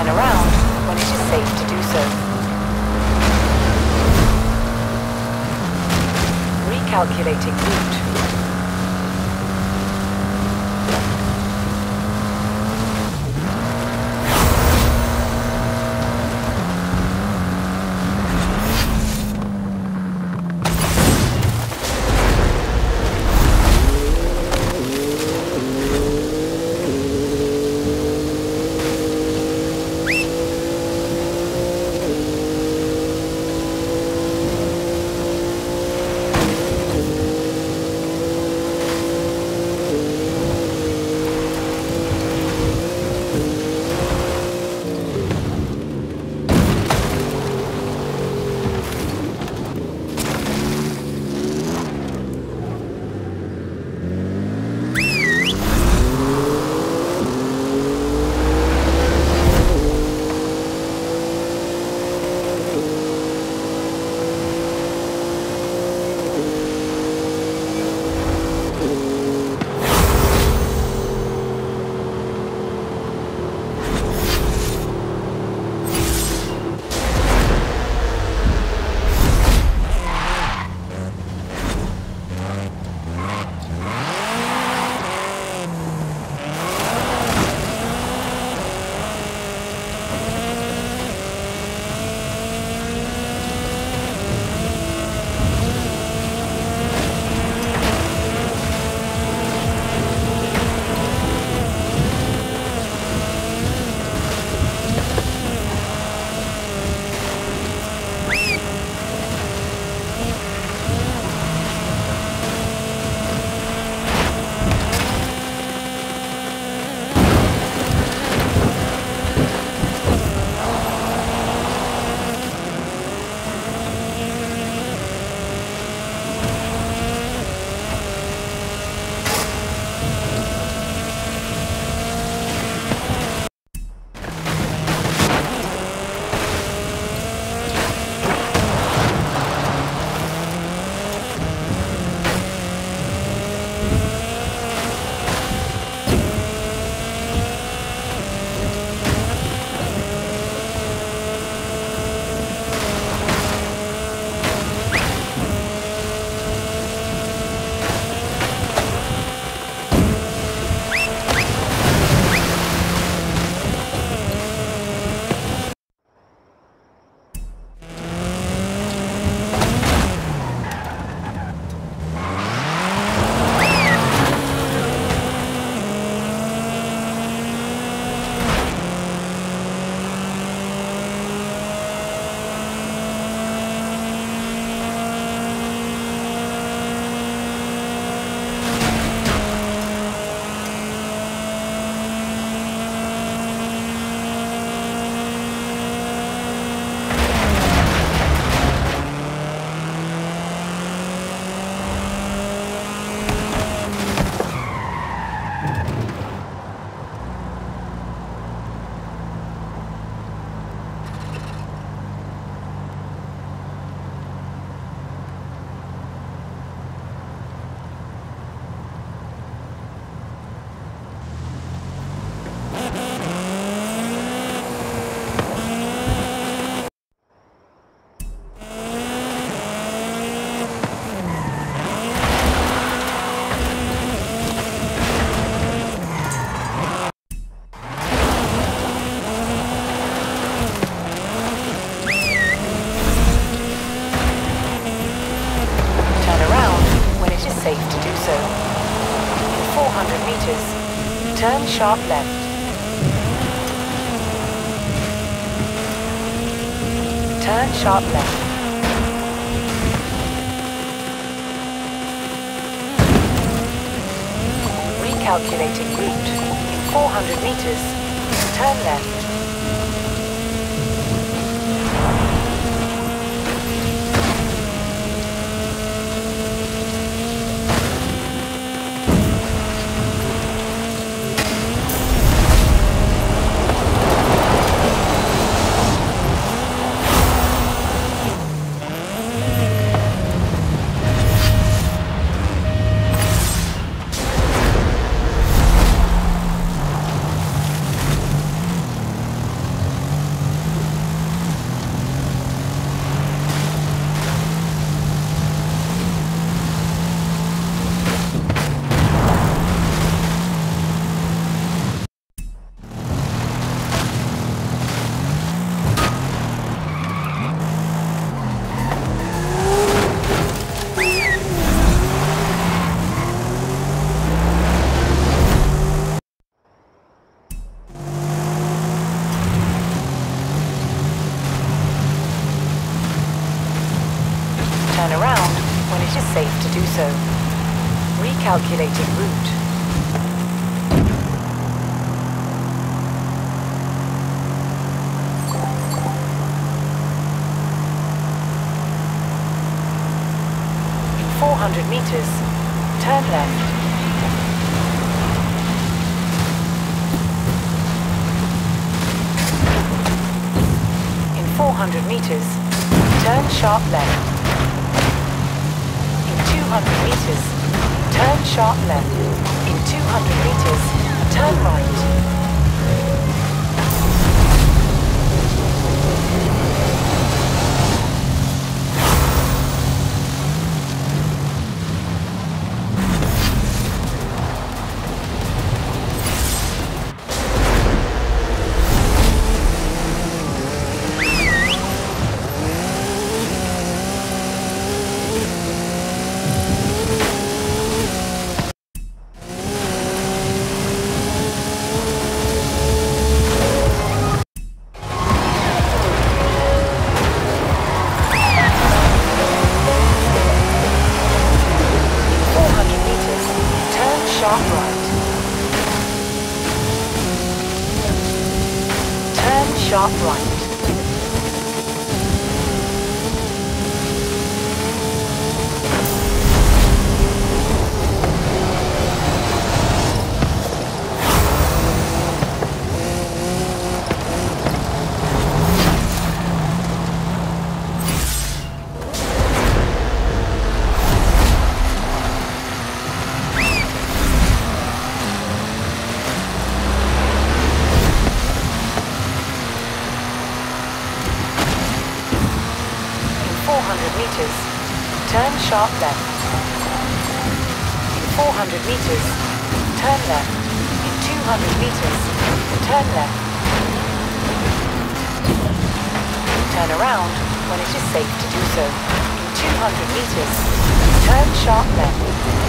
Turn around when it is safe to do so. Recalculating route. Turn sharp left. Turn sharp left. Recalculating route. In 400 meters, turn left. Turn around when it is safe to do so. Recalculating route. In 400 meters, turn left. In 400 meters, turn sharp left. In 200 meters, turn sharp left. In 200 meters, turn right. Sharp right. Meters, turn sharp left. In 400 meters, turn left. In 200 meters, turn left. Turn around when it is safe to do so. In 200 meters, turn sharp left.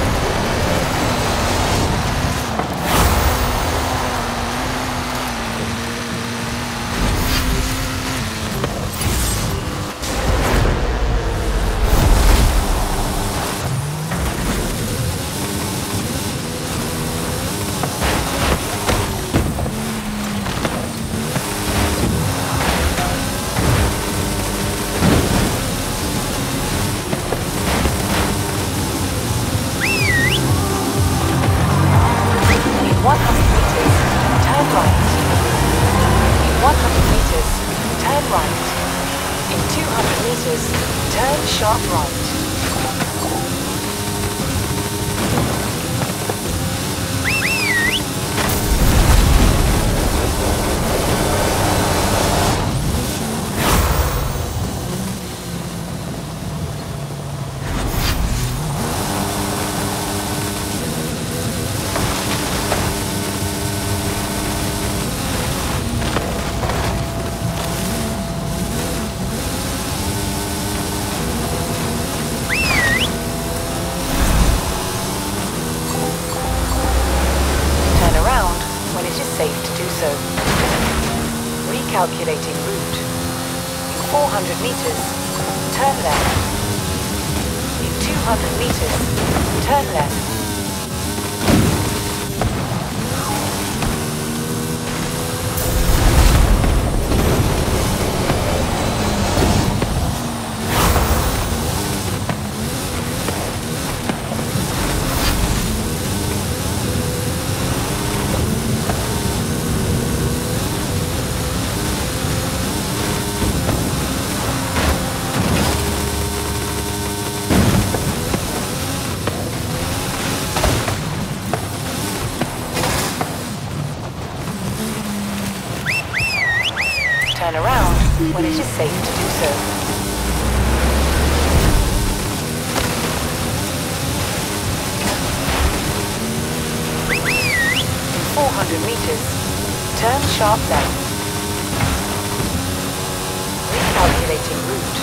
Turn sharp right. Recalculating route. In 400 meters, turn left. In 200 meters, turn left. Turn around when it is safe to do so. In 400 meters, turn sharp left. Recalculating route.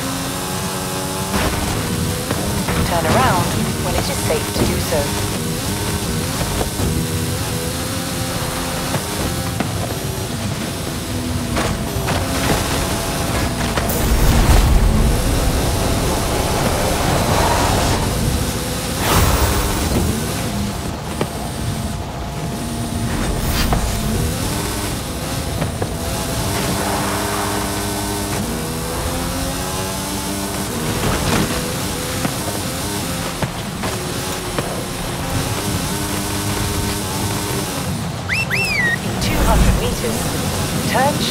Turn around when it is safe to do so.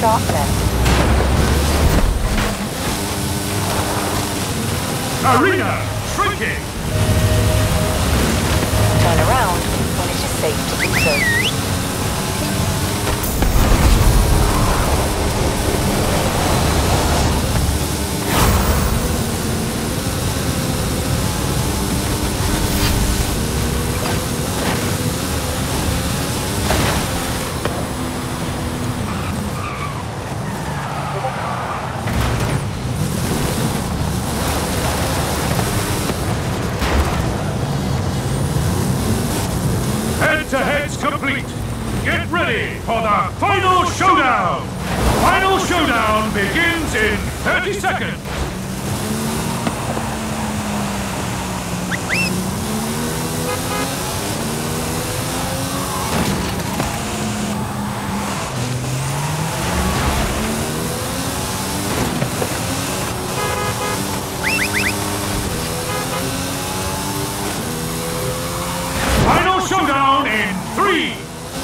sharp left. Arena shrinking. Turn around when it is safe to do so. Head-to-head's complete. Get ready for the final showdown. Final showdown begins in 30 seconds. Final showdown in 3, 2,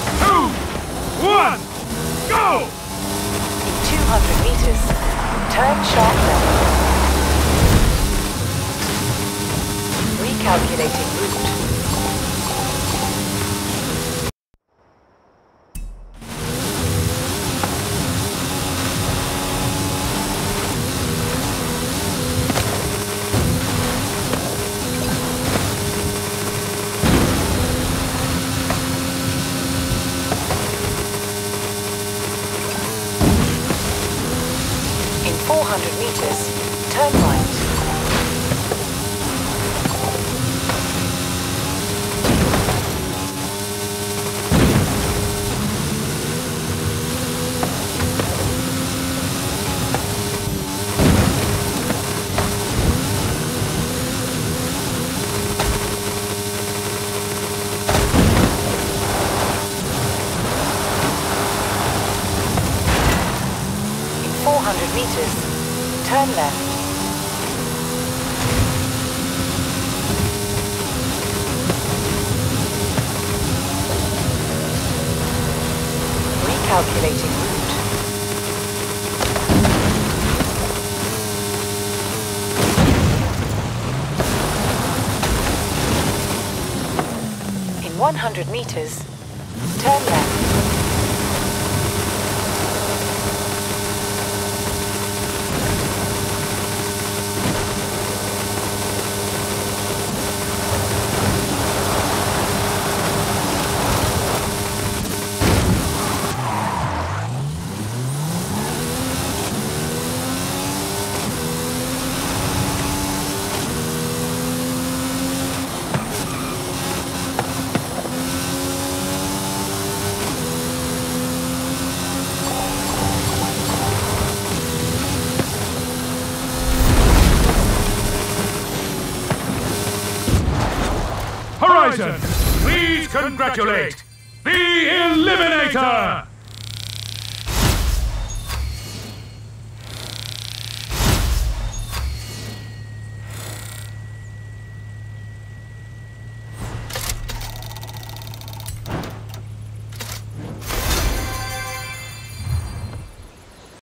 1, go! In 200 meters, turn sharp left. Recalculating route. In 400 meters, turn right. In 400 meters, turn left. Recalculating route. In 100 meters, turn left. Horizon, please congratulate the Eliminator!